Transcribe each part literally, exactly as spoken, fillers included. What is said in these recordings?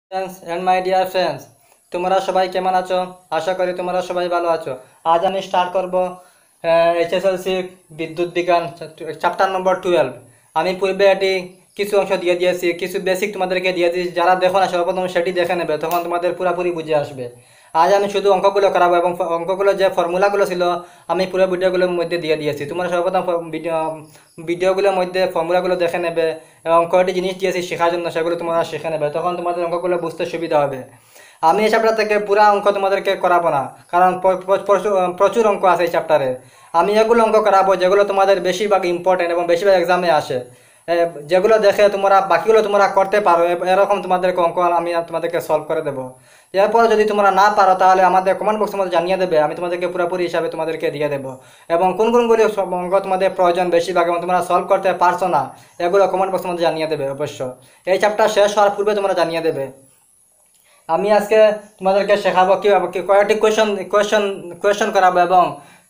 Friends and my dear friends, তোমরা সবাই কেমন আছো? আশা করি তোমরা সবাই ভালো আছো। আজ আমি স্টার্ট করব এইচএসএলসি বিদ্যুৎ বিজ্ঞান চ্যাপ্টার নম্বর টুয়েলভ। আমি পূর্বে এটি কিছু অংশ দিয়ে দিয়েছি, কিছু বেসিক তোমাদেরকে দিয়ে দিয়েছি। যারা দেখো না সর্বপ্রথম সেটি দেখে নেবে, তখন তোমাদের পুরোপুরি বুঝে আসবে। আজ আমি শুধু অঙ্কগুলো করাবো এবং অঙ্কগুলো যে ফর্মুলাগুলো ছিল আমি পুরো ভিডিওগুলোর মধ্যে দিয়ে দিয়েছি। তোমরা সর্বপ্রথম ভিডিও ভিডিওগুলোর মধ্যে ফর্মুলাগুলো দেখে নেবে এবং কয়টি জিনিস দিয়েছি শেখার জন্য, সেগুলো তোমরা শিখে নেবে, তখন তোমাদের অঙ্কগুলো বুঝতে সুবিধা হবে। আমি এই চ্যাপ্টার থেকে পুরো অঙ্ক তোমাদেরকে করাবো না, কারণ প্রচুর অঙ্ক আছে এই চ্যাপ্টারে। আমি এগুলো অঙ্ক করাবো যেগুলো তোমাদের বেশিরভাগ ইম্পর্টেন্ট এবং বেশিরভাগ এক্সামে আসে, যেগুলো দেখে তোমরা বাকিগুলো তোমরা করতে পারো, এরকম তোমাদেরকে অঙ্ক আমি তোমাদেরকে সলভ করে দেবো। এরপর যদি তোমরা না পারো তাহলে আমাদের কমেন্ট বক্সের মধ্যে জানিয়ে দেবে, আমি তোমাদেরকে পুরোপুরি হিসাবে তোমাদেরকে দিয়ে দেবো। এবং কোন কোনগুলি অঙ্ক তোমাদের প্রয়োজন বেশিরভাগ এবং তোমরা সলভ করতে পারছো না, এগুলো কমেন্ট বক্সের মধ্যে জানিয়ে দেবে অবশ্য। এই চ্যাপ্টার শেষ হওয়ার পূর্বে তোমরা জানিয়ে দেবে। আমি আজকে তোমাদেরকে শেখাবো কীভাবে কয়েকটি কোয়েশন কোয়েশন কোয়েশন করাবো এবং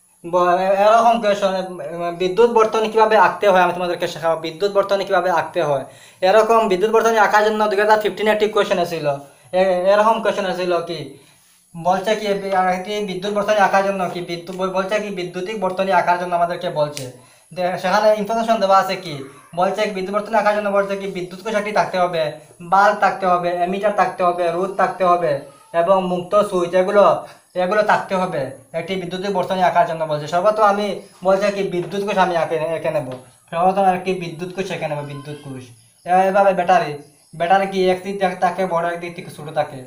এরকম কোয়েশন বিদ্যুৎ বর্তনী কীভাবে আঁকতে হয় আমি তোমাদেরকে শেখাবো। বিদ্যুৎ বর্তনী কীভাবে আঁকতে হয়, এরকম বিদ্যুৎ বর্তনী আঁকার জন্য দুই হাজার ফিফটিনে একটি কোয়েশন এসেছিল। এরকম কোয়েশন এসেছিল কি বলছে কি একটি বিদ্যুৎ বর্তনী আঁকার জন্য কি বিদ্যুৎ বলছে কি বিদ্যুতিক বর্তনী আঁকার জন্য আমাদেরকে বলছে। সেখানে ইনফরমেশন দেওয়া আছে কি বলছে বিদ্যুৎ বর্তনী আঁকার জন্য বলছে কি বিদ্যুৎ কোষাটি থাকতে হবে, বাল্ব থাকতে হবে, এমিটার থাকতে হবে, রোধ থাকতে হবে এবং মুক্ত সুইচ এগুলো এগুলো থাকতে হবে একটি বিদ্যুতিক বর্তনী আঁকার জন্য বলছে। সর্বপ্রথম আমি বলছে কি বিদ্যুৎ কোষ আমি আঁকে এঁকে নেবো। সর্বপ্রথম একটি বিদ্যুৎ কোষ এঁকে নেবো, বিদ্যুৎ কোষ। এভাবে ব্যাটারি ব্যাটারি কি একদিক থাকে বড়, একদিক থেকে ছোটো থাকে,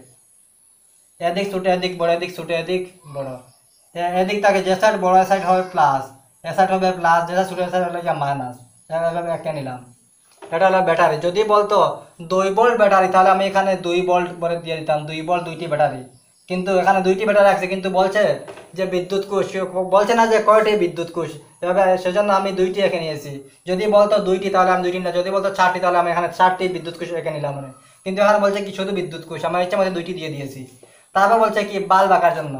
এদিক ছোটো এদিক বড়, এদিক ছোটো এদিক বড়। এদিক থাকে যে সাইড বড় সাইড হবে প্লাস, এ সাইড হবে প্লাস, যে সাইড ছোটো সাইড হলে মাইনাস। এভাবে এঁকে নিলাম। এটা হলো ব্যাটারি। যদি বলতো দুই ভোল্ট ব্যাটারি তাহলে আমি এখানে দুই ভোল্ট বলে দিয়ে দিতাম, দুই ভোল্ট দুইটি ব্যাটারি। কিন্তু এখানে দুইটি ব্যাটারি আছে, কিন্তু বলছে যে বিদ্যুৎ কোষ, বলছে না যে কয়টি বিদ্যুৎ কোষ। এভাবে সেজন্য আমি দুইটি এঁকে নিয়েছি। যদি বলতো দুইটি তাহলে আমি দুইটি না, যদি বলতো চারটি তাহলে আমি এখানে চারটি বিদ্যুৎ কোষ এঁকে নিলাম মানে। কিন্তু এখানে বলছে কি শুধু বিদ্যুৎ কোষ, আমার ইচ্ছা মধ্যে দুইটি দিয়ে দিয়েছি। তারপর বলছে কি বাল্ব আঁকার জন্য,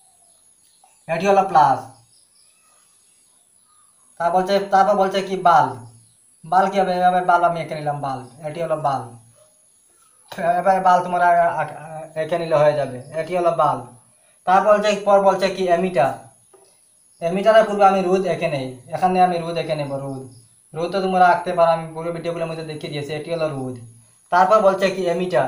এটি হলো প্লাস। তারপর বলছে তারপর বলছে কি বাল্ব, বাল্ব কি হবে, এভাবে বাল্ব আমি এঁকে নিলাম, বাল্ব এটি হলো বাল্ব। এবার বাল্ব তোমরা এঁকে নিলে হয়ে যাবে, এটি হলো বাল্ব। তারপর বলছে পর বলছে কি এমিটার, এমিটারের পূর্বে আমি রোধ এঁকে নেই, এখানে আমি রোধ এঁকে নেব, রোধ। রোধ তো তোমরা আঁকতে পারো, আমি পুরো ভিডিওগুলোর মধ্যে দেখিয়ে দিয়েছি, এটি হলো রোধ। তারপর বলছে কি এমিটার,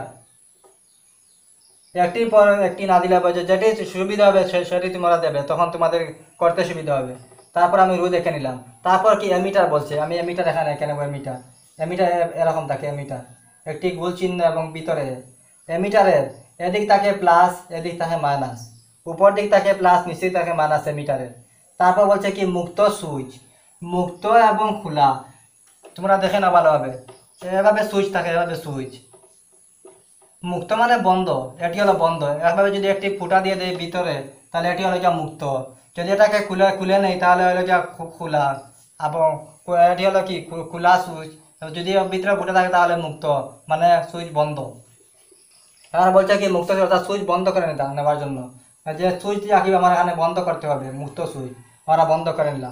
একটির পর একটি না দিলে বলছে যেটি সুবিধা হবে সেটি তোমরা দেবে, তখন তোমাদের করতে সুবিধা হবে। তারপর আমি রোধ এঁকে নিলাম। তারপর কি এমিটার বলছে, আমি এমিটার এখানে এঁকে নেবো, এমিটার। এমিটার এরকম থাকে, এমিটার একটি গোল চিহ্ন এবং ভিতরে এমিটারের এদিক থাকে প্লাস, এদিক থাকে মাইনাস, উপর দিক থাকে প্লাস, নিচে থাকে মাইনাস এমিটারের। তারপর বলছে কি মুক্ত সুইচ, মুক্ত এবং খোলা তোমরা দেখে না ভালোভাবে, এভাবে সুইচ থাকে, এভাবে সুইচ। মুক্ত মানে বন্ধ, এটি হলো বন্ধ। একভাবে যদি একটি ফুটা দিয়ে দেয় ভিতরে তাহলে এটি হলো গিয়া মুক্ত, যদি এটাকে খুলে খুলে নেই তাহলে হলো গিয়া খোলা। এবং এটি হলো কি খোলা সুইচ, যদি ভিতরে ফুটা থাকে তাহলে মুক্ত, মানে সুইচ বন্ধ। এখানে বলছে কি মুক্ত অর্থাৎ সুইচ বন্ধ করে নিতে নেওয়ার জন্য, যে সুইচ দিয়ে কি আমার এখানে বন্ধ করতে হবে, মুক্ত সুইচ আমরা বন্ধ করে নিলাম।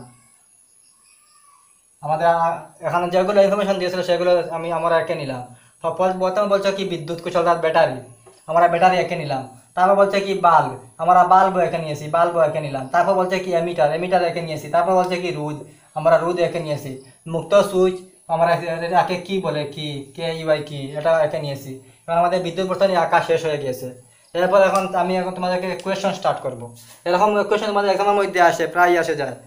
আমাদের এখানে যেগুলো ইনফরমেশন দিয়েছিল সেগুলো আমি আমরা এঁকে নিলাম। প্রথম বলছে কি বিদ্যুৎ কোষ অর্থাৎ ব্যাটারি, আমরা ব্যাটারি এঁকে নিলাম। তারপর বলছে কি বাল্ব, আমরা বাল্ব এঁকে নিয়েছি, বাল্ব এঁকে নিলাম। তারপর বলছে কি এমিটার, এমিটার এঁকে নিয়েছি। তারপর বলছে কি রোধ, আমরা রোধ এঁকে নিয়েছি। মুক্ত সুইচ আমরা একে কি বলে কি কে ইউআই কি, এটা এঁকে নিয়েছি। এবার আমাদের বিদ্যুৎ বর্তনী আঁকা শেষ হয়ে গিয়েছে। এরপর এখন আমি এখন তোমাদেরকে কোয়েশন স্টার্ট করব। এরকম কোয়েশন তোমাদের এক্সামের মধ্যে আসে, প্রায় আসে যায়।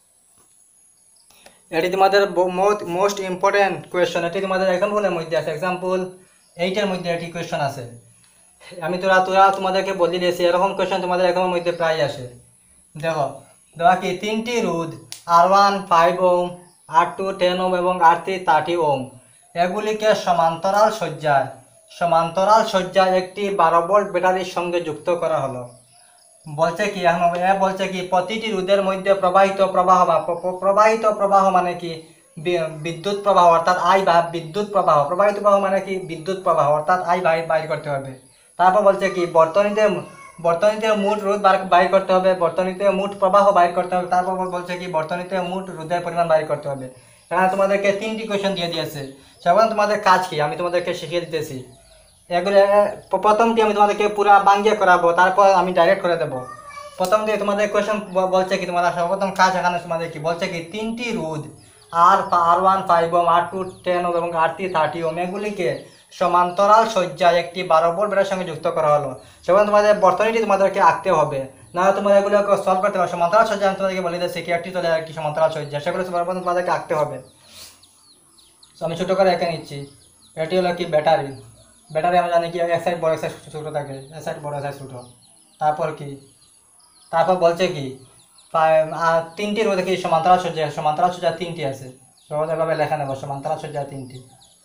এটি তোমাদের মোস্ট ইম্পর্টেন্ট কোয়েশন, এটি তোমাদের এক্সাম্পলের মধ্যে আছে, এক্সাম্পল এইটের মধ্যে এটি কোয়েশন আছে। আমি তোরা তোরা তোমাদেরকে বলে দিয়েছি এরকম কোয়েশন তোমাদের এক্সামের মধ্যে প্রায় আসে। দেখো দেওয়া কি তিনটি রোধ R one five ohm, R two ten ohm এবং আর থ্রি থার্টি ওম এগুলিকে সমান্তরাল সজ্জায় সমান্তরাল সজ্জায় একটি বারো ভোল্ট ব্যাটারির সঙ্গে যুক্ত করা হলো। বলছে কি এখন বলছে কি প্রতিটি রোধের মধ্যে প্রবাহিত প্রবাহ বা প্রবাহিত প্রবাহ মানে কি বিদ্যুৎ প্রবাহ অর্থাৎ আই বা বিদ্যুৎ প্রবাহ, প্রবাহিত প্রবাহ মানে কি বিদ্যুৎ প্রবাহ অর্থাৎ আই বাইর করতে হবে। তারপর বলছে কি বর্তনীতে বর্তনীতে মোট রোধ বাইর করতে হবে, বর্তনীতে মোট প্রবাহ বাইর করতে হবে। তারপর বলছে কি বর্তনীতে মোট রোধের পরিমাণ বাইর করতে হবে। এখানে তোমাদেরকে তিনটি কোয়েশন দিয়ে দিয়েছে। সেখানে তোমাদের কাজ কি আমি তোমাদেরকে শিখিয়ে দিতেছি। এগুলো প্রথমটি আমি তোমাদেরকে পুরো বাঙ্গিয়ে করাবো, তারপর আমি ডাইরেক্ট করে দেবো। প্রথম দিয়ে তোমাদের কোয়েশ্চেন বলছে কি, তোমাদের সর্বপ্রথম কাজ এখানে তোমাদের কি বলছে কি, তিনটি রোধ আর R one five ohm, R two ten ohm এবং আর থ্রি থার্টি ওম এগুলিকে সমান্তরাল সজ্জায় একটি বারো ভোল্ট ব্যাটারির সঙ্গে যুক্ত করা হলো। সেখানে তোমাদের বর্তনীটি তোমাদেরকে আঁকতে হবে, না তোমরা এগুলোকে সলভ করতে পারো। সমান্তরাল সজ্জা আমি তোমাদেরকে বলে দিচ্ছি কি একটি চলে একটি সমান্তরাল সজ্জা, সেগুলো সর্বপ্রথম তোমাদেরকে আঁকতে হবে। তো আমি ছোটো করে এঁকে নিচ্ছি। এটি হলো কি ব্যাটারি। ব্যাটারি আমরা জানি কি এক সাইড বড় এক সাইড ছোটো থাকে, এক সাইড বড় এক সাইড ছোটো। তারপর কি, তারপর বলছে কি তিনটি রোধে কি সমান্তরাল সজ্জা, সমান্তরাল সজ্জা তিনটি আছে। সহজভাবে লেখা নেব সমান্তরাল সজ্জা তিনটি।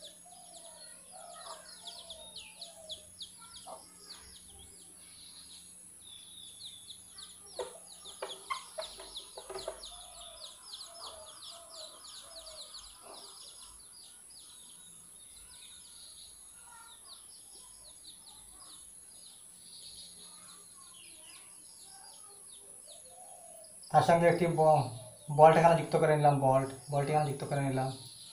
তার সঙ্গে একটি বল্ট এখানে যুক্ত করে নিলাম, বল্ট বল্ট এখানে যুক্ত করে নিলাম।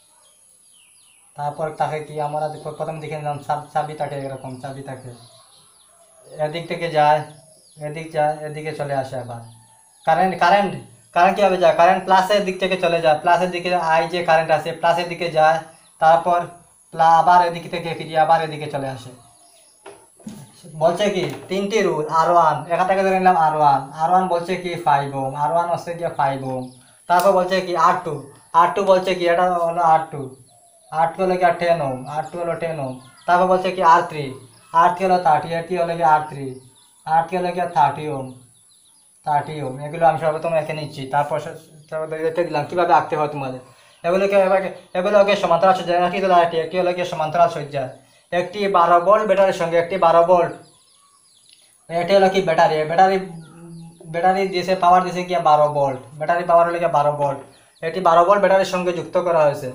তারপর তাকে কি আমরা প্রথম দেখে নিলাম চাবি থাকে, এরকম চাবি থাকে, এদিক থেকে যায় এদিক যায় এদিকে চলে আসে। আবার কারেন্ট কারেন্ট কারেন্ট কীভাবে যায়, কারেন্ট প্লাসের দিক থেকে চলে যায়, প্লাসের দিকে আই যে কারেন্ট আছে প্লাসের দিকে যায়, তারপর আবার এদিক থেকে ফিরিয়ে আবার এদিকে চলে আসে। বলছে কি তিনটি রোধ আর ওয়ান, এখান থেকে ধরে নিলাম আর ওয়ান, আর ওয়ান বলছে কি ফাইভ ওম, আর ওয়ান হচ্ছে কি ফাইভ ওম। তারপর বলছে কি আর টু, আর টু বলছে কি এটা হলো আর টু, আর টু হলো কি R ten ohm, R two হলো টেন ওম। তারপর বলছে কি আর থ্রি, আর থ্রি হলো থার্টি, আর থ্রি হলো কি আর থ্রি, আর থ্রি হলো কি থার্টি ওম, থার্টি ওম। এগুলো আমি সর্বপ্রথম এঁকে নিচ্ছি, তারপর রেখে দিলাম কীভাবে আঁকতে হয় তোমাদের। এগুলোকে এগুলোকে সমান্তরাল সজ্জা, একটি হলো আরেকটি, একটি হলো কি সমান্তরাল সজ্জা। একটি বারো ভোল্ট ব্যাটারির সঙ্গে একটি বারো ভোল্ট, এটি হলো কি ব্যাটারি, ব্যাটারি ব্যাটারি দিয়েছে পাওয়ার দিয়েছে কি বারো ভোল্ট, ব্যাটারি পাওয়ার হলো কি বারো ভোল্ট। এটি বারো ভোল্ট ব্যাটারির সঙ্গে যুক্ত করা হয়েছে।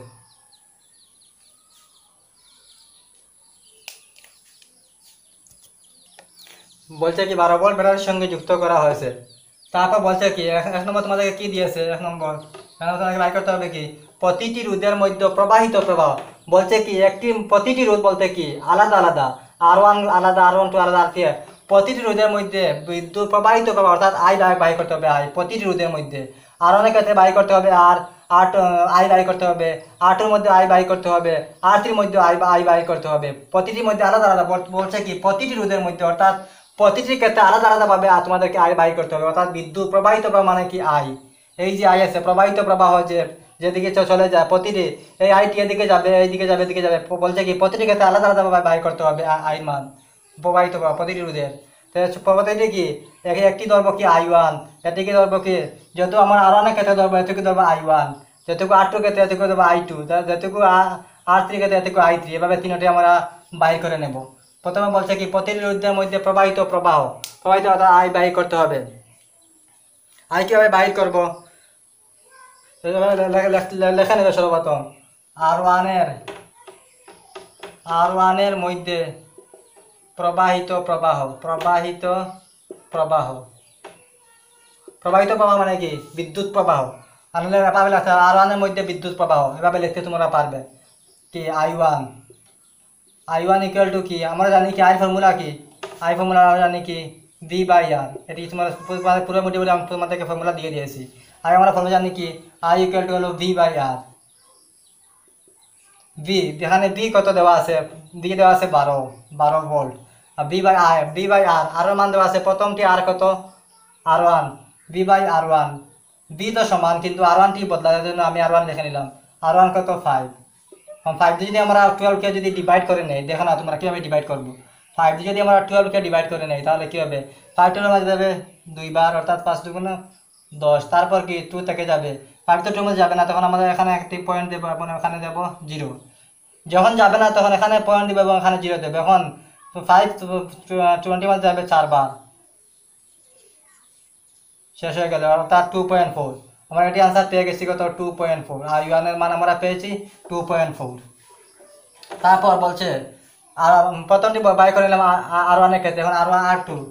বলছে কি বারো ভোল্ট ব্যাটারির সঙ্গে যুক্ত করা হয়েছে। তারপর বলছে কি এক নম্বর তোমাদেরকে কি দিয়েছে, এক নম্বর তোমাদেরকে বাই করতে হবে কি প্রতিটি রোধের মধ্যে প্রবাহিত প্রবাহ। বলছে কি একটি প্রতিটি রোধ বলতে কি আলাদা আলাদা, আর ওয়ান আলাদা, আর ওয়ান টু আলাদা, আর কি প্রতিটি রোধের মধ্যে বিদ্যুৎ প্রবাহিত প্রবাহ অর্থাৎ আই বাই করতে হবে, আই প্রতিটি রোধের মধ্যে। আর অনেক ক্ষেত্রে বাই করতে হবে আর আট আই বাই করতে হবে, আটের মধ্যে আই বাই করতে হবে, আর থ্রির মধ্যে আই আই বাই করতে হবে। প্রতিটির মধ্যে আলাদা আলাদা বলছে কি প্রতিটি রোধের মধ্যে অর্থাৎ প্রতিটি ক্ষেত্রে আলাদা আলাদাভাবে তোমাদেরকে আই বাই করতে হবে। অর্থাৎ বিদ্যুৎ প্রবাহিত প্রবাহ মানে কি আই, এই যে আই আছে প্রবাহিত প্রবাহ যে যেদিকে চলে যায় প্রতিটি, এই আইটি এদিকে যাবে এইদিকে যাবে এদিকে যাবে। বলছে কি প্রতিটি ক্ষেত্রে আলাদা আলাদাভাবে বাই করতে হবে আই মান প্রবাহিত প্রবাহ প্রতিটি রোধের। প্রতিটি কি একটি ধরবো কি আই ওয়ান, এদিকে ধরবো কি যেহেতু আমার আর অনেক ক্ষেত্রে ধরবো এটুকু ধরবো আই ওয়ান, যেটুকু আর টু ক্ষেত্রে এটুকু ধরবো আই টু, যেটুকু আর থ্রি ক্ষেত্রে এটুকু আই থ্রি, এভাবে তিনটি আমরা বাই করে নেব। প্রথমে বলছে কি প্রতিটি রোধের মধ্যে প্রবাহিত প্রবাহ, প্রবাহিত অর্থাৎ আই বাহির করতে হবে। আই কীভাবে বাহির করবো লেখা নেবে সর্বপ্রথম আর ওয়ানের আর ওয়ানের মধ্যে প্রবাহিত প্রবাহ, প্রবাহিত প্রবাহ প্রবাহিত প্রবাহ মানে কি বিদ্যুৎ প্রবাহ। আর আর ওয়ানের মধ্যে বিদ্যুৎ প্রবাহ, এভাবে লিখতে তোমরা পারবে কি I one, I one equal to কি আমরা জানি কি আই ফর্মুলা কি, আই ফর্মুলা আমরা জানি কি ভি বাই আর। এটি তোমার পুরো মোটামুটি আমি তোমাদেরকে ফর্মুলা দিয়ে দিয়েছি। আই আমরা ফর্মুলা জানি কি আই ইকুয়াল টু হলো ভি বাই আর। ভি এখানে ভি কত দেওয়া আছে, ভি দেওয়া আছে বারো বারো ভোল্ট, আর V by R V by R R মান দেওয়া আছে প্রথমটি আর কত R one, V by R one. V তো সমান কিন্তু আর ওয়ানটি বদলার জন্য আমি আর ওয়ান লিখে নিলাম। আর ওয়ান কত ফাইভ, ফাইভ দিয়ে যদি আমরা টুয়েলভকে যদি ডিভাইড করে নেই, দেখো না তোমরা কীভাবে ডিভাইড করবো। ফাইভ দিয়ে যদি আমরা টুয়েলভকে ডিভাইড করে নেই তাহলে কী হবে, ফাইভ টুয়েলভ মাঝে যাবে দুইবার অর্থাৎ পাঁচ দুগুণ দশ। তারপর কি টু থেকে যাবে, ফাইভ তো টু মধ্যে যাবে না, তখন আমাদের এখানে একটি পয়েন্ট দেবো এবং এখানে দেবো জিরো। যখন যাবে না তখন এখানে পয়েন্ট দেবো এবং এখানে জিরো দেবে। এখন ফাইভ টোয়েন্টি মধ্যে যাবে চারবার, শেষ হয়ে গেল অর্থাৎ টু পয়েন্ট ফোর। আমরা এটি আনসার পেয়ে গেছি কত টু পয়েন্ট ফোর, আর ইউয়ানের মান আমরা পেয়েছি টু পয়েন্ট ফোর। তারপর বলছে আর প্রথমটি বাই করে নিলাম আর ওয়ানের ক্ষেত্রে, এখন R one R two,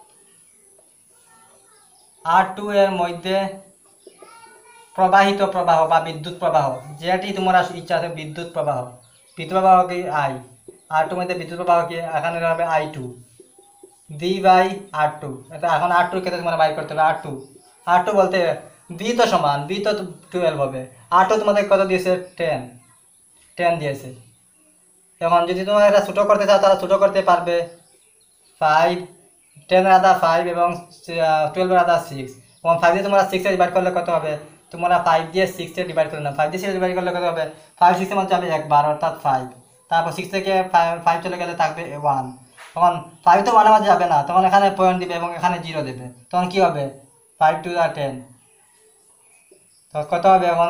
R two এর মধ্যে প্রবাহিত প্রবাহ বা বিদ্যুৎ প্রবাহ, যেটি তোমার ইচ্ছা আছে বিদ্যুৎ প্রবাহ, বিদ্যুৎ প্রবাহ কি আই। আর টু মধ্যে বিদ্যুৎ প্রবাহ কি এখানে হবে I two V by R two. এখন আর টুর ক্ষেত্রে তোমার বাইর করতে হবে আর টু। আর টু বলতে বি তো সমান, বি তো টুয়েলভ হবে, আর টু তোমাদের কত দিয়েছে টেন, টেন দিয়েছে। এখন যদি তোমার এটা ছোটো করতে চাও তাহলে ছোটো করতে পারবে, ফাইভ টেনের আদা ফাইভ এবং টুয়েলভের আদা সিক্স, এবং ফাইভ দিয়ে তোমরা সিক্সে ডিভাইড করলে কত হবে, তোমরা ফাইভ দিয়ে সিক্সে ডিভাইড করে নাও, ফাইভ দিয়ে সিক্স ডিভাইড করলে কত হবে, ফাইভ সিক্সের মধ্যে যাবে একবার অর্থাৎ ফাইভ, তারপর সিক্স থেকে ফাইভ চলে গেলে থাকবে ওয়ান, তখন ফাইভ তো ওয়ানের মাঝে যাবে না, তখন এখানে পয়েন্ট দিবে এবং এখানে জিরো দেবে, তখন কী হবে ফাইভ টু আর টেন, তো কত হবে এখন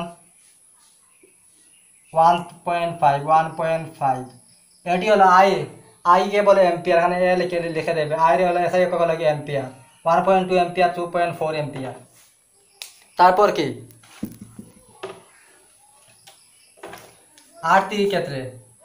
one point five, one point five. এটি হলো আই, আইকে বলে এম্পিয়ার, এখানে এ লিখে লিখে দেবে, আই হলো এসআই একক লাগে ampere, one point two ampere, two point four ampere. তারপর কি আর থ্রি ক্ষেত্রে,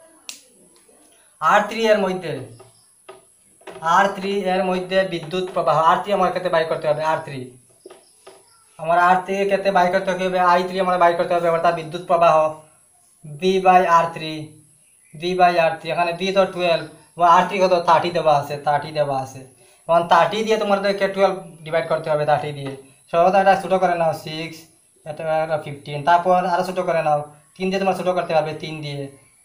আর থ্রি এর মধ্যে আর থ্রি এর মধ্যে বিদ্যুৎ প্রবাহ, আর থ্রি আমার ক্ষেত্রে বাই করতে হবে, আর থ্রি আমার আর থ্রি ক্ষেত্রে বাই করতে হবে, আই থ্রি আমার বাই করতে হবে, অর্থাৎ বিদ্যুৎ প্রবাহ V by R three, V by R three, এখানে বি তো টুয়েলভ এবং আর থ্রি কত থার্টি দেওয়া আছে, থার্টি দেওয়া আছে, এবং থার্টি দিয়ে তোমাদেরকে টুয়েলভ ডিভাইড করতে হবে, থার্টি দিয়ে সর্বদা এটা ছোটো করে নাও সিক্স, এটা ফিফটিন, তারপর আরও ছোটো করে নাও, তিন দিয়ে তোমার ছোটো করতে হবে, তিন দিয়ে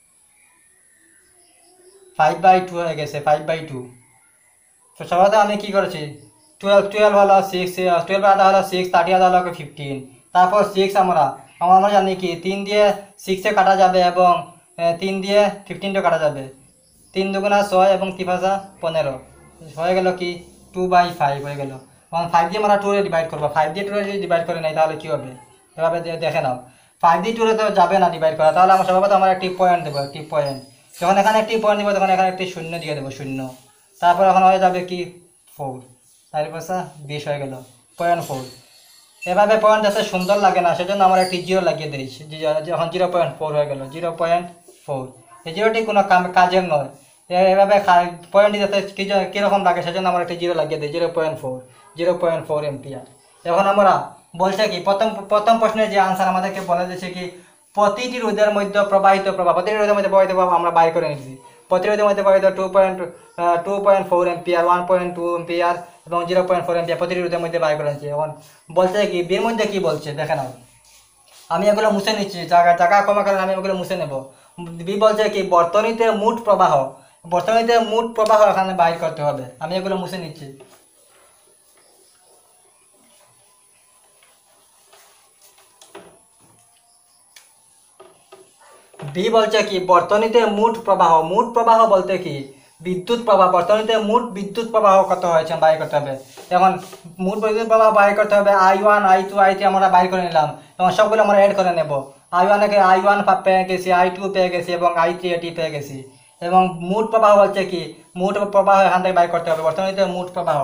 ফাইভ বাই টু হয়ে গেছে, ফাইভ বাই টু। তো সর্বদা আমি কী করেছি, টুয়েলভ টুয়েলভ হলো সিক্স, টুয়েলভ আদা হলো সিক্স, থার্টি আদা হলো ফিফটিন, তারপর সিক্স আমরা আমরা জানি কি তিন দিয়ে সিক্সে কাটা যাবে এবং তিন দিয়ে ফিফটিনটা কাটা যাবে, তিন দুগুণা ছয় এবং তিন পাঁচা পনেরো, হয়ে গেল কি টু বাই ফাইভ হয়ে গেল। এবং ফাইভ দিয়ে আমরা টুরে ডিভাইড করবো, ফাইভ দিয়ে টুরে যদি ডিভাইড করে নেই তাহলে কী হবে, এভাবে দেখে নাও, ফাইভ দিয়ে টুরে তো যাবে না ডিভাইড করা, তাহলে আমরা সর্বপ্রথম আমরা একটি পয়েন্ট দেবো, একটি পয়েন্ট, যখন এখানে একটি পয়েন্ট দেবো তখন এখানে একটি শূন্য দিয়ে দেবো, শূন্য, তারপর এখন হয়ে যাবে কি ফোর, চার পাঁচা বিশ হয়ে গেল পয়েন্ট ফোর। এভাবে পয়েন্ট যাতে সুন্দর লাগে না সেজন্য আমরা একটি জিরো লাগিয়ে দিই, যখন জিরো পয়েন্ট ফোর হয়ে গেল, জিরো পয়েন্ট ফোর, এই জিরোটি কোনো কাজের নয়, এভাবে পয়েন্টটি যাতে কীরকম লাগে সেজন্য আমরা একটি জিরো লাগিয়ে দিই, zero point four, zero point four ampere. এখন আমরা বলছে কি প্রথম প্রথম প্রশ্নের যে আনসার আমাদেরকে বলে দিয়েছে কি প্রতিটি রোধের মধ্যে প্রবাহিত প্রবাহ, প্রতিটি রোধের মধ্যে প্রবাহিত প্রবাহ আমরা বাই করে নিচ্ছি, প্রতিরোধের মধ্যে প্রবাহিত two point two point four ampere, one point two ampere এবং জিরো পয়েন্ট ফোর এম্পিয়ার প্রতিটি রোধের মধ্যে বাই করে নিচ্ছি। এখন বলছে কি বির মধ্যে কি বলছে দেখে নাও, আমি এগুলো মুছে নিচ্ছি, জায়গা জায়গা কমা কারণে আমি এগুলো মুছে নেব। বি বলছে কি বর্তনীতে মোট প্রবাহ, বর্তনীতে মোট প্রবাহ এখানে বাইর করতে হবে, আমি এগুলো মুছে নিচ্ছি। বি বলছে কি বর্তনীতে মোট প্রবাহ, মোট প্রবাহ বলতে কি বিদ্যুৎ প্রবাহ, বর্তনীতে মোট বিদ্যুৎ প্রবাহ কত হয়েছে বাইর করতে হবে। এখন মোট বিদ্যুৎ প্রবাহ বাইর করতে হবে, I one I two I three আমরা বাইর করে নিলাম এবং সবগুলো আমরা অ্যাড করে নেব, আই ওয়ানকে আই ওয়ান পেয়ে গেছি, আই টু পেয়ে গেছি এবং আই থ্রি এটি পেয়ে গেছি। এবং মোট প্রবাহ বলছে কি মোট প্রবাহ এখান থেকে বাইর করতে হবে, বর্তনীতে মোট প্রবাহ,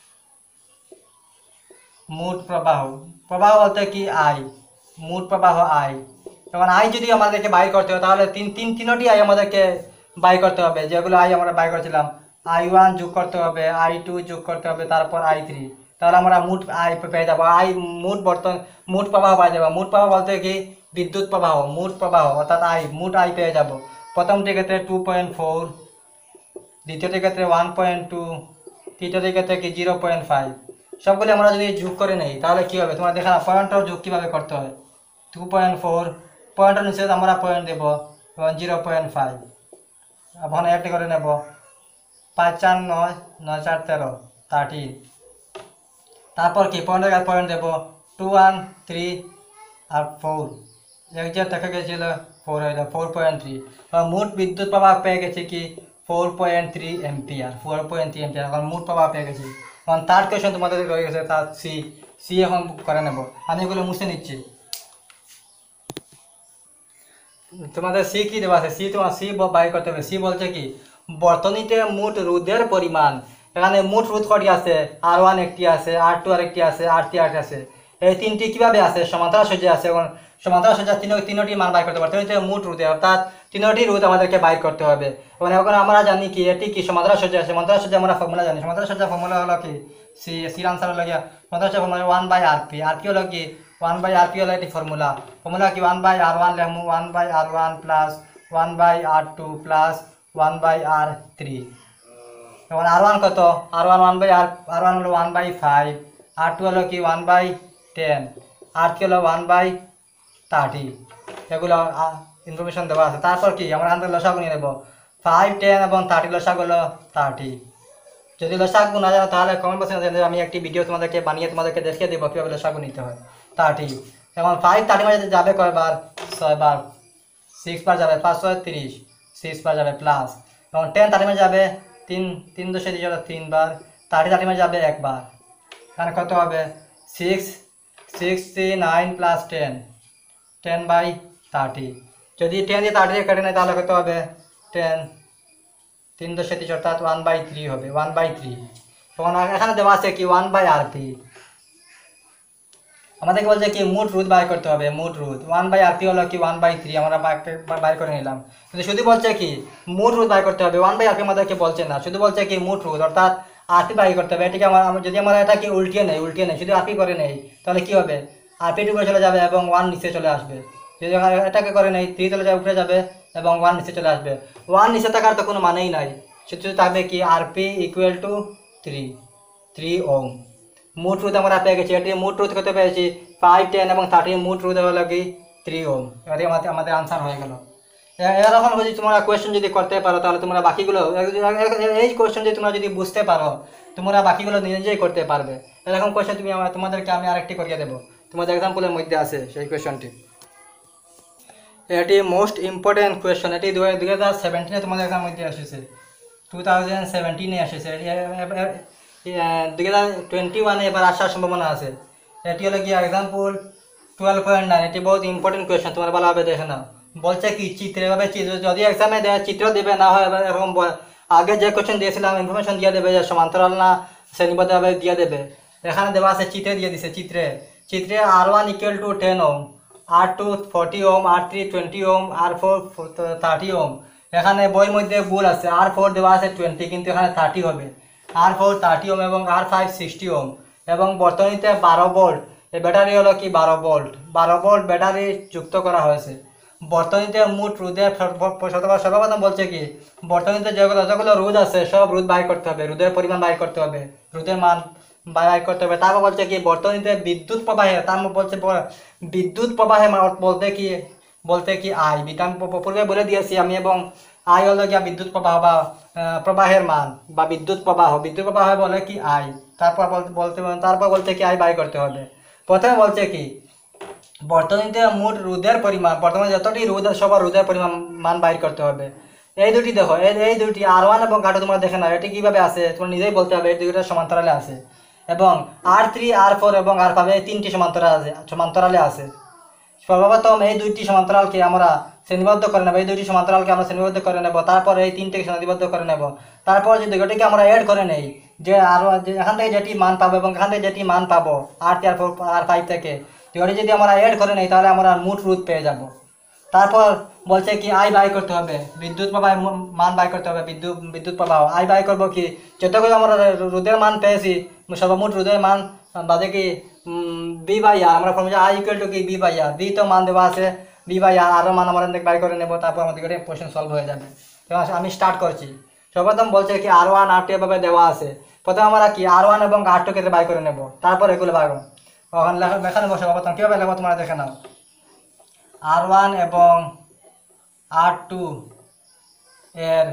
মোট প্রবাহ, প্রবাহ বলতে কি আই, মোট প্রবাহ আই। তখন আই যদি আমাদেরকে বাই করতে হবে তাহলে তিন তিন তিনটি আই আমাদেরকে বাই করতে হবে, যেগুলো আই আমরা বাই করেছিলাম, আই ওয়ান যোগ করতে হবে, আই টু যোগ করতে হবে, তারপর আই থ্রি, তাহলে আমরা মোট আই পেয়ে যাবো, আই মোট বর্তমান মোট প্রবাহ পাই যাবো। মোট প্রবাহ বলতে কি বিদ্যুৎ প্রবাহ, মোট প্রবাহ অর্থাৎ আই, মোট আই পেয়ে যাব। প্রথমটির ক্ষেত্রে টু পয়েন্ট ফোর, দ্বিতীয়টির ক্ষেত্রে ওয়ান পয়েন্ট টু, তৃতীয়টির ক্ষেত্রে কি জিরো পয়েন্ট ফাইভ, সবগুলি আমরা যদি যোগ করে নেই তাহলে কী হবে তোমরা দেখে না, পয়েন্টটাও যোগ কীভাবে করতে হয়, টু পয়েন্ট ফোর পয়েন্টের নিচে আমরা পয়েন্ট দেবো এবং জিরো পয়েন্ট ফাইভ, এখন একটি করে নেব, পাঁচ চার নয়, নয় চার তেরো, থার্টিন, তারপর কি পয়েন্টের কাছে পয়েন্ট দেবো, টু ওয়ান থ্রি আর ফোর, এক যে দেখা গেছিল ফোর হয়ে যাবে, ফোর পয়েন্ট থ্রি, মোট বিদ্যুৎ প্রবাহ পেয়ে গেছে কি four point three ampere, four point three ampere এখন মোট প্রবাহ পেয়ে গেছি। এখন থার্ড কোয়েশন তোমাদের রয়ে গেছে, তার সি, সি এখন করে নেব, আমি এগুলো মুছে নিচ্ছি। তোমাদের সি কি দেওয়া আছে, সি তোমার সি বাই করতে হবে। সি বলছে কি বর্তনীতে মোট রোধের পরিমাণ, এখানে মোট রোধ কটি আছে, আর ওয়ান একটি আছে, আর টু আর একটি আছে, আর থ্রি আরেকটি আছে, এই তিনটি কীভাবে আছে সমান্তরাল সজ্জা আছে, এবং সমান্তরাল সজ্জা তিন তিনটি মান বাই করতে পারতে হচ্ছে মোট রোধে, অর্থাৎ তিনটি রোধ আমাদেরকে বাই করতে হবে। এবং এখন আমরা জানি কি এটি কি সমান্তরাল সজ্জা আছে, সমান্তরাল সজ্জা আমরা ফর্মুলা জানি, সমান্তরাল সজ্জা ফর্মুলা হলো কি সি, সির আনসার হলো গিয়া সমান্তরাল সজ্জা formula one by R P, R P হলো কি ওয়ান বাই আর পি হলো এটি ফর্মুলা, ফর্মুলা কি ওয়ান বাই আর ওয়ান লেখমু, one by R one plus one by R two plus one by R three. এখন R one কত? R one one by R R one হলো one by five, R two হলো কি one by ten, R three হলো one by thirty. এগুলো information দেওয়া আছে। তারপর কি আমরা এখান থেকে লসাগু নিয়ে নেব। ফাইভ টেন এবং থার্টি লসাগু হলো থার্টি। যদি লসাগু না জানো তাহলে কমেন্ট বক্সে আমি একটি ভিডিও তোমাদেরকে বানিয়ে তোমাদেরকে দেখিয়ে দেবো কীভাবে লসাগু নিতে হয়। থার্টি এবং ফাইভ থার্টি মাঝে যাবে কয়বার? ছয়বার। সিক্স বার যাবে, পাঁচ ছয় তিরিশ, সিক্স বার যাবে প্লাস। এবং টেন থার্টি মাঝে যাবে তিন তিন দশে দিয়ে যাবে তিনবার, থার্টি থার্টি মাঝে যাবে একবার। এখানে কত হবে? Six sixty nine plus ten, ten by thirty. যদি টেন দিয়ে থার্টি দিয়ে কেটে নেয় তাহলে কত হবে? টেন তিন দশে তিরিশ অর্থাৎ ওয়ান বাই থ্রি হবে, ওয়ান বাই থ্রি। তখন এখানে দেওয়া আছে কি ওয়ান বাই আর পি। আমাদেরকে বলছে কি মুট রুট বাই করতে হবে, মুট root. One by R P হলো কি ওয়ান বাই থ্রি, আমরা বাই করে নিলাম। কিন্তু শুধু বলছে কি মুট রুট বাই করতে হবে, ওয়ান বাই আর পি আমাদেরকে বলছে না, শুধু বলছে কি মুট রুট অর্থাৎ আর পি বাই করতে হবে। এটিকে আমার যদি আমরা এটাকে উল্টিয়ে নেই উল্টিয়ে নেই শুধু আর পি করে নেই তাহলে কী হবে? আর পি টুকরে চলে যাবে এবং ওয়ান নিচে চলে আসবে। যদি এটাকে করে নেই থ্রি চলে যাবে, উপরে যাবে এবং ওয়ান নিচে চলে আসবে। ওয়ান নিচে থাকার তো কোনো মানেই নাই, শুধু থাকবে কি R P equal to three, three ohm. মুট রুট আমরা পেয়ে গেছি। এটি মুট রুট কত পেয়েছি? ফাইভ টেন এবং থার্টি মুট রুট হলো কি থ্রি ওম। এটি আমাদের আমাদের আনসার হয়ে গেল। এরকম যদি তোমরা কোয়েশ্চেন যদি করতে পারো তাহলে তোমরা বাকিগুলো এই কোয়েশ্চেন যদি তোমরা যদি বুঝতে পারো তোমরা বাকিগুলো নিজেই করতে পারবে। এরকম কোয়েশ্চেন তুমি তোমাদেরকে আমি আরেকটি করিয়ে দেবো, তোমাদের এক্সাম্পলের মধ্যে আছে সেই কোয়েশ্চনটি। এটি মোস্ট ইম্পর্টেন্ট কোয়েশ্চন। এটি দু হাজার সেভেন্টিনে তোমাদের এক্সাম মধ্যে এসেছে, টু থাউজেন্ড সেভেন্টিনে এসেছে। দুই হাজার টোয়েন্টি ওয়ানে এবার আসার সম্ভাবনা আছে। এটি হলো গিয়ে এক্সাম্পল টুয়েলভ পয়েন্ট নাইন। এটি বহুত ইম্পর্টেন্ট কোয়েশ্চন, তোমরা ভালোভাবে দেখে নাও। বলছে কি চিত্র, এভাবে চিত্র যদি এক্সামে দেয় চিত্র দেবে, না হয় এরকম আগে যে কোয়েশ্চেন দিয়েছিলাম ইনফরমেশন দিয়ে দেবে যে সমান্তরাল না শ্রেণীবদ্ধভাবে দিয়ে দেবে। এখানে দেওয়া আছে চিত্রে দিয়ে দিছে। চিত্রে চিত্রে R one equal to ten ohm, R two forty ohm, R three twenty ohm, R four thirty ohm. এখানে বইয়ের মধ্যে ভুল আছে, আর ফোর দেওয়া আছে টোয়েন্টি কিন্তু এখানে থার্টি হবে। আর ফোর থার্টি ওম এবং আর ফাইভ সিক্সটি ওম। এবং বর্তনীতে বারো ভোল্ট, এই ব্যাটারি হলো কি বারো ভোল্ট, বারো ভোল্ট ব্যাটারি যুক্ত করা হয়েছে। বর্তনীতে মোট রোধের সর্বপ্রথম বলছে কি বর্তনীতে যেগুলো যেগুলো রোধ আছে সব রোধ বাই করতে হবে, রোধের পরিমাণ বাই করতে হবে, রোধের মান বাই করতে হবে। তারপর বলছে কি বর্তনীতে বিদ্যুৎ প্রবাহে, তার বলছে বিদ্যুৎ প্রবাহে বলতে কি বলতে কি আই, বিধান পূর্বে বলে দিয়েছি আমি। এবং আই হলো গিয়া বিদ্যুৎ প্রবাহ বা প্রবাহের মান বা বিদ্যুৎ প্রবাহ, বিদ্যুৎ প্রবাহ বলে কি আই। তারপর বলতে তারপর বলতে কি আই বাই করতে হবে। প্রথমে বলছে কি বর্তনীতে মোট রোধের পরিমাণ, বর্তমানে যতটি রোধ সবার রোধের পরিমাণ মান বাইর করতে হবে। এই দুটি দেখো, এই এই দুটি আর ওয়ান এবং আর টু তোমরা দেখে নাও এটি কীভাবে আছে তোমরা নিজেই বলতে হবে। এই দুইটা সমান্তরালে আছে এবং আর থ্রি আর ফোর এবং আর ফাইভ এই তিনটি সমান্তরাল আছে সমান্তরালে আছে। সর্বপ্রথম এই দুইটি সমান্তরালকে আমরা শ্রেণীবদ্ধ করে নেব, এই দুইটি সমান্তরালকে আমরা শ্রেণীবদ্ধ করে নেব, তারপর এই তিনটিকে শ্রেণীবদ্ধ করে নেব। তারপর যে দুইটিকে আমরা এড করে নেই যে আর এখান থেকে যেটি মান পাবো এবং এখান থেকে যেটি মান পাবো আর থ্রি আর ফোর আর ফাইভ থেকে দুইটি যদি আমরা এড করে নেই তাহলে আমরা মোট রোধ পেয়ে যাব। তারপর বলছে কি আই বাই করতে হবে, বিদ্যুৎ প্রবাহ মান বাই করতে হবে, বিদ্যুৎ বিদ্যুৎ প্রবাহ আই বাই করবো কি যতগুলো আমরা রোধের মান পেয়েছি সর্বমোট রোধের মান বাদে কি বি বাই আর, আমরা ফর্মুলা আই ইকুয়াল টু কি বি বাই আর, বি তো মান দেওয়া আছে বি বাই আর, আরও মান আমরা বাই করে নেব। তারপর আমাদের কোয়েশ্চেন সলভ হয়ে যাবে। আমি স্টার্ট করছি। সর্বপ্রথম বলছে কি আর ওয়ান আর টু এভাবে দেওয়া আছে। প্রথমে আমরা কি আর ওয়ান এবং আর টু কে বাই করে নেব, তারপর এগুলো বাই করব। ওখানে লেখা লেখা নেবো সর্বপ্রথম কীভাবে লেখো তোমরা দেখে নাও। আর ওয়ান এবং আর টু এর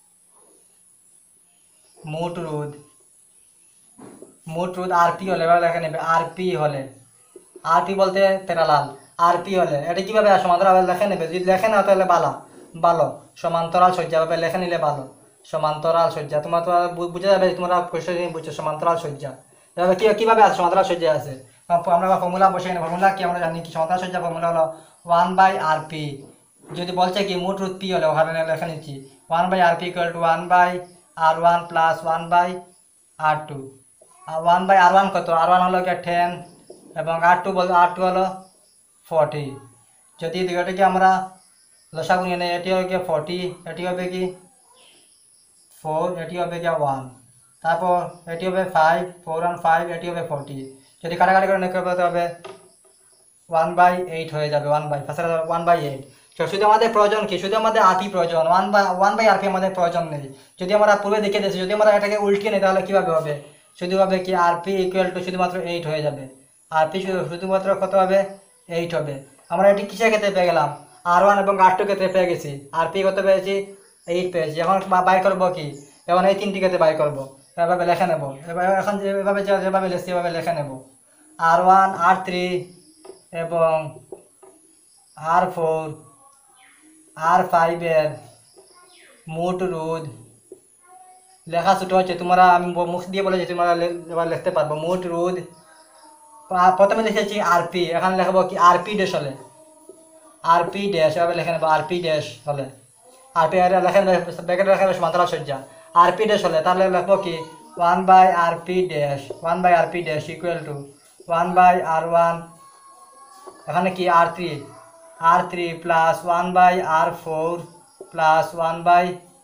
মোট রোধ, মোট রোধ আর পি হলে এবার লেখা নেবে আর পি হলে, আর পি বলতে প্যারালাল, আর পি হলে এটা কীভাবে সমান্তরাল লেখে নেবে। যদি লেখে নাও তাহলে ভালো ভালো সমান্তরাল সজ্জা ভাবে লেখে নিলে ভালো। সমান্তরাল সজ্জা তোমরা তোমরা বুঝে যাবে, তোমরা কোয়েশ্চন বুঝছো সমান্তরাল সজ্জা এভাবে কী কীভাবে আছে সমান্তরাল সজ্জা আছে। আমরা ফর্মুলা বসে নেব, ফর্মুলা কি আমরা জানি কি সমান্তরাল সজ্জা ফর্মুলা হলো ওয়ান বাই আর পি। যদি বলছে কি মোট রোধ পি হলে ওখানে লেখা নিচ্ছি one by R P equal to one by R one plus one by R two. আর ওয়ান বাই আর ওয়ান কত, আর ওয়ান হলো গিয়ে টেন এবং আর টু বল আর টু হলো ফর্টি। যদি দুটোকে আমরা লসাগু নিয়ে নেই এটি হবে গিয়ে ফর্টি, এটি হবে কি ফোর, এটি হবে গিয়ে ওয়ান, তারপর এটি হবে ফাইভ, ফোর ওয়ান ফাইভ, এটি হবে ফর্টি। যদি কাটাকাটি করে নিতে হবে ওয়ান বাই এইট হয়ে যাবে, one by first one by eight. তো শুধু আমাদের প্রয়োজন কি, শুধু আমাদের আরপি প্রয়োজন, one by one by R P আমাদের প্রয়োজন নেই। যদি আমরা পূর্বে দেখে দিয়েছি, যদি আমরা এটাকে উল্টিয়ে নিই তাহলে কীভাবে হবে, শুধু হবে কি আরপি ইকুয়াল টু শুধুমাত্র এইট হয়ে যাবে। আরপি শুধুমাত্র কত হবে, এইট হবে। আমরা এটি কিসের ক্ষেত্রে পেয়ে গেলাম, আর ওয়ান এবং আর টু ক্ষেত্রে পেয়ে গেছি। আরপি কত পেয়েছি, এইট পেয়েছি। এখন বাই করবো কি, এখন এই তিনটি ক্ষেত্রে বাই করবো, এভাবে লেখা নেব। এবার এখন যেভাবে যেভাবে লিখছি এভাবে লেখা নেব, আর ওয়ান আর থ্রি এবং আর ফোর আর ফাইভের মোট রোধ লেখা ছোটো হচ্ছে, তোমরা আমি মুখ দিয়ে বলেছি তোমরা এবার লিখতে পারবো। মোট রোধ প্রথমে লিখেছি আরপি, এখানে লেখাবো কি আরপি ড্যাশ হলে, আরপি ড্যাশ এভাবে লেখা নেবো। আরপি ড্যাশ হলে আরপি লেখা নেবে, ব্যাকেটে লেখা নেবে সমান্তরাল সজ্জা। আরপি ড্যাশ হলে তাহলে লিখবো কি one by R P dash, one by R P dash equal to one by R one, এখানে কি R three, R three plus one by R four plus one by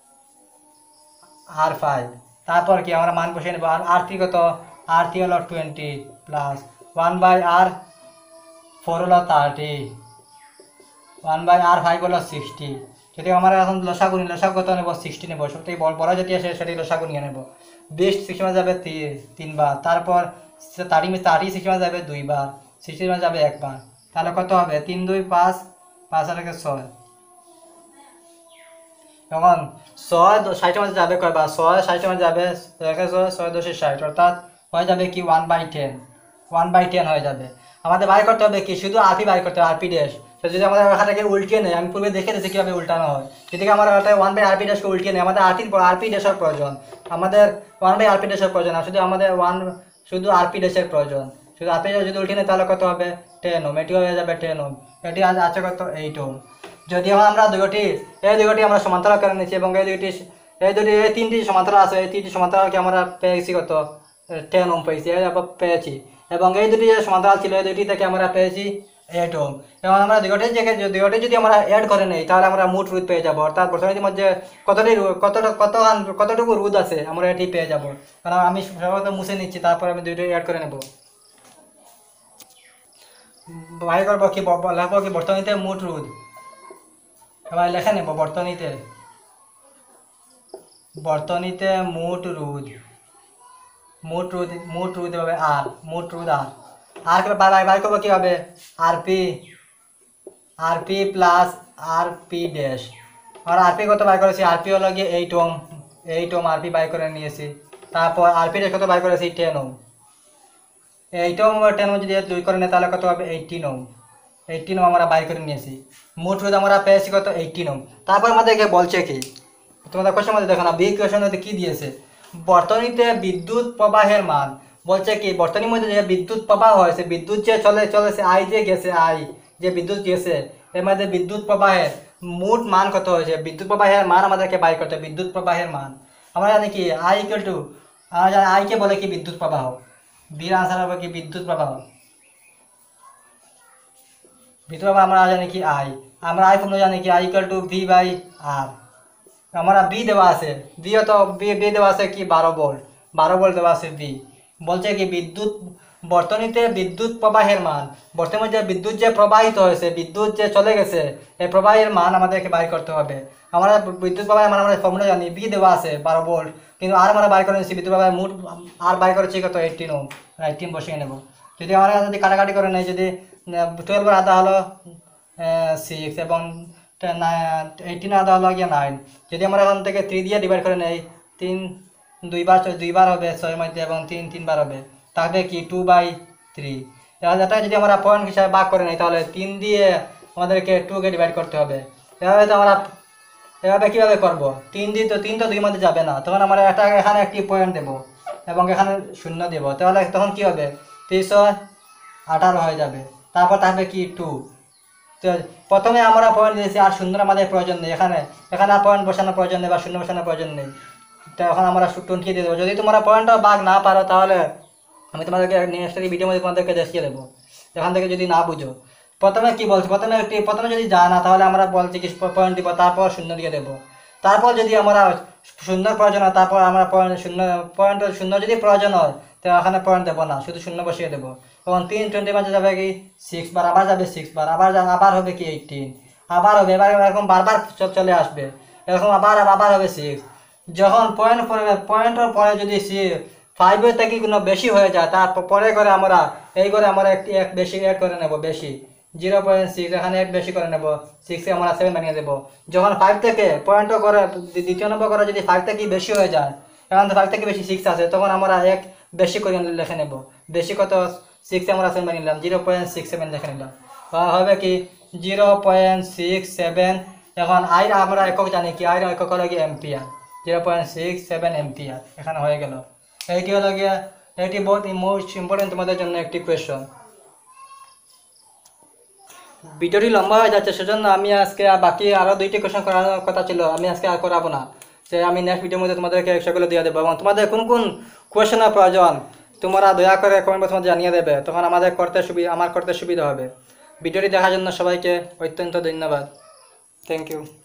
R five. তারপর কি আমরা মান বসিয়ে নেব, আর আর থ্রি কত, আর থ্রি হলো twenty plus one by R four হলো thirty, one by R five হলো সিক্সটি। যদি আমরা এখন লসাগু নিই, লসাগু কত নেব, সিক্সটি নেব। সবথেকে বড় যেটি আসে সেটি লসাগু নিয়ে নেব। বিশ সিক্সটি মানে যাবে তিনবার, তারপর থার্টি থার্টি সিক্সটি মানে যাবে দুইবার, সিক্সটি মানে যাবে একবার। তাহলে কত হবে, তিন দুই পাঁচ, পাঁচ আর একে ছয়। এখন ছয় ষাটের মধ্যে যাবে কয়বার, ছয় ষাটের মধ্যে যাবে একে ছয়, ছয় দশে ষাট, অর্থাৎ হয়ে যাবে কি one by ten, one by ten হয়ে যাবে। আমাদের বাই করতে হবে কি, শুধু আরপি বাই করতে হবে, আরপি ড্যাশ। তো যদি আমাদের এখানটাকে উল্টিয়ে নেই, আমি পূর্বে দেখে দিয়েছি কীভাবে উল্টানো হয়। যদি আমরা ওয়ান বাই আরপি ড্যাশকে উল্টিয়ে নেই, আমাদের আরপির আরপি ড্যাশের প্রয়োজন, আমাদের ওয়ান বাই আরপি ড্যাশের প্রয়োজন, আর শুধু আমাদের ওয়ান শুধু আরপি ড্যাশের প্রয়োজন। শুধু আরপি ড্যাশ যদি উল্টিয়ে নেই তাহলে কত হবে, টেন ওম, এটি হয়ে যাবে টেন ওম, এটি আছে কত, এইট ওম। যদি আমরা দুইটি এই দুইটি আমরা সমান্তরাল করে নিচ্ছি এবং এই দুইটি এই দুটি এই তিনটি সমান্তরাল আছে, এই তিনটি সমান্তরালকে আমরা পেয়েছি কত, টেন ওম পেয়েছি, পেয়েছি। এবং এই দুটি যে সমান্তরাল ছিল এই দুটি থেকে আমরা পেয়েছি এইট ওম। এবং আমরা দুইটি জায়গায় দুইটি যদি আমরা অ্যাড করে নিই তাহলে আমরা মোট রোধ পেয়ে যাবো, অর্থাৎ বর্তমানের মধ্যে কতটি কত কত কতটুকু রোধ আছে আমরা এটি পেয়ে যাবো। কারণ আমি সর্বত মুছে নিচ্ছি, তারপর আমি দুইটি অ্যাড করে নেব। বাই করবো কি, লেখবো কি বর্তমানিতে মোট রোধ, এবার লেখা নেব বর্তনীতে, বর্তনীতে মোট রোধ, মোট রোধ মোট রোধ হবে আর, মোট রোধ আর আর বাই বাই করবো কি হবে, R P R P plus R P dash. আর আরপি কত বাই করেছি, আরপি হলো গিয়ে eight ohm, eight ohm R P by করে নিয়েছি। তারপর আরপি ড্যাশ কত বাই করেছি, ten ohm, eight ohm ten ohm যদি দুই করে নেই তাহলে কত হবে, এইটিন ওম, এইটিন ওম আমরা বাই করে নিয়েছি। মোট রোধ আমরা পেয়েছি কত, এইটিন ওম। তারপর আমাদেরকে বলছে কি, তোমাদের কোশ্চেন মধ্যে দেখো না, বি কোশ্চেন মধ্যে কি দিয়েছে, বর্তনীতে বিদ্যুৎ প্রবাহের মান। বলছে কি বর্তনীর মধ্যে যে বিদ্যুৎ প্রবাহ হয়েছে, বিদ্যুৎ যে চলে চলেছে আই যে গেছে, আই যে বিদ্যুৎ গেছে, এর মধ্যে বিদ্যুৎ প্রবাহের মোট মান কত হয়েছে, বিদ্যুৎ প্রবাহের মান আমাদেরকে বাই করতে হবে। বিদ্যুৎ প্রবাহের মান আমরা জানি কি আই ইকুয়াল টু, আমরা জানি আইকে বলে কি বিদ্যুৎ প্রবাহ, বির আনসার হবে কি বিদ্যুৎ প্রবাহ। বিদ্যুৎ প্রবাহ আমরা জানি কি আই, আমরা আই ফর্মুলা জানি কি I equal to V by R. আমরা বি দেওয়া আছে, বি তো বি বি দেওয়া আছে কি বারো ভোল্ট, বারো ভোল্ট দেওয়া আছে বি। বলছে কি বিদ্যুৎ বর্তনীতে বিদ্যুৎ প্রবাহের মান, বর্তমানে যে বিদ্যুৎ যে প্রবাহিত হয়েছে, বিদ্যুৎ যে চলে গেছে, এই প্রবাহের মান আমাদেরকে বাই করতে হবে। আমরা বিদ্যুৎ প্রবাহের মান আমরা ফর্মুলা জানি, বি দেওয়া আছে বারো ভোল্ট, কিন্তু আর আমরা বাই করে নিচ্ছি বিদ্যুৎ প্রবাহের মোট আর বাই করেছি কত, এইটিন ওম, এইটিন বসিয়ে নেব। যদি আমরা যদি কাটাকাটি করে নেই, যদি টুয়েলভের আধা হলো সিক্স এবং এইটিন আধা হলো গিয়ে নাইন, যদি আমরা এখান থেকে থ্রি দিয়ে ডিভাইড করে নেই, তিন দুইবার দুইবার হবে ছয়ের মধ্যে এবং তিন তিনবার হবে, তাহলে কি টু বাই থ্রি। এবার এটা যদি আমরা পয়েন্ট হিসাবে ভাগ করে নিই তাহলে তিন দিয়ে আমাদেরকে টুকে ডিভাইড করতে হবে। এভাবে তো আমরা এভাবে কীভাবে করবো, তিন দিয়ে তো তিন তো দুই মধ্যে যাবে না, তখন আমরা একটা এখানে একটি পয়েন্ট দেবো এবং এখানে শূন্য দেবো, তাহলে তখন কী হবে, তিনশো আঠারো হয়ে যাবে। তারপর তাহলে কি টু, তো প্রথমে আমরা পয়েন্ট দিয়েছি আর শূন্য আমাদের প্রয়োজন নেই, এখানে এখানে আর পয়েন্ট বসানোর প্রয়োজন নেই বা শূন্য বসানোর প্রয়োজন নেই, তো এখন আমরা টোয়েন্টি দিয়ে দেবো। যদি তোমরা পয়েন্টটা ভাগ না পারো তাহলে আমি তোমাদেরকে নেক্সট ভিডিওর মধ্যে তোমাদেরকে দেখিয়ে দেবো, এখান থেকে যদি না বুঝো। প্রথমে কি বলছি, প্রথমে একটি প্রথমে যদি যায় না তাহলে আমরা বলছি কি পয়েন্ট দিব, তারপর শূন্য দিয়ে দেবো। তারপর যদি আমরা শূন্যর প্রয়োজন হয় তারপর আমরা পয়েন্ট শূন্য পয়েন্ট শূন্য যদি প্রয়োজন হয় তো এখানে পয়েন্ট দেবো না, শুধু শূন্য বসিয়ে দেবো। তখন তিন টোয়েন্টি মাঝে যাবে কি সিক্স বার, আবার যাবে সিক্স বার, আবার আবার হবে কি এইটিন, আবার হবে, এবার এরকম বারবার চ- চলে আসবে, এরকম আবার আবার হবে সিক্স। যখন পয়েন্ট পড়বে, পয়েন্টের পরে যদি সি ফাইভের থেকে কোনো বেশি হয়ে যায়, তার পরে করে আমরা এই করে আমরা একটি এক বেশি অ্যাড করে নেব, বেশি জিরো পয়েন্ট সিক্স এখানে এক বেশি করে নেব, সিক্সে আমরা সেভেন বানিয়ে দেবো। যখন ফাইভ থেকে পয়েন্টও করে দ্বি- দ্বিতীয় নম্বর করে যদি ফাইভ থেকে বেশি হয়ে যায়, এখন তো ফাইভ থেকে বেশি সিক্স আছে, তখন আমরা এক বেশি করে লিখে নেব, বেশি কত সিক্সে আমরা সেভেন বানিয়ে নিলাম, জিরো পয়েন্ট সিক্স সেভেন লিখে নিলাম। বা হবে কি জিরো পয়েন্ট সিক্স সেভেন। এখন আইর আমরা একক জানি কি, আইর একক হলো কি ampere, zero point six seven ampere এখানে হয়ে গেল। এইটি হলো গিয়া, এটি বহুত মোস্ট ইম্পর্টেন্ট তোমাদের জন্য একটি কোয়েশ্চন। ভিডিওটি লম্বা হয়ে যাচ্ছে, সেজন্য আমি আজকে আর বাকি আরও দুইটি কোয়েশ্চন করার কথা ছিল, আমি আজকে আর করাবো না, সে আমি নেক্সট ভিডিওর মধ্যে তোমাদেরকে সেগুলো দিয়ে দেবো। এবং তোমাদের কোন কোন কোয়েশ্চেনের প্রয়োজন তোমরা দয়া করে কমেন্ট বক্সে জানিয়ে দেবে, তখন আমাদের করতে সুবিধা আমার করতে সুবিধা হবে। ভিডিওটি দেখার জন্য সবাইকে অত্যন্ত ধন্যবাদ। Thank you.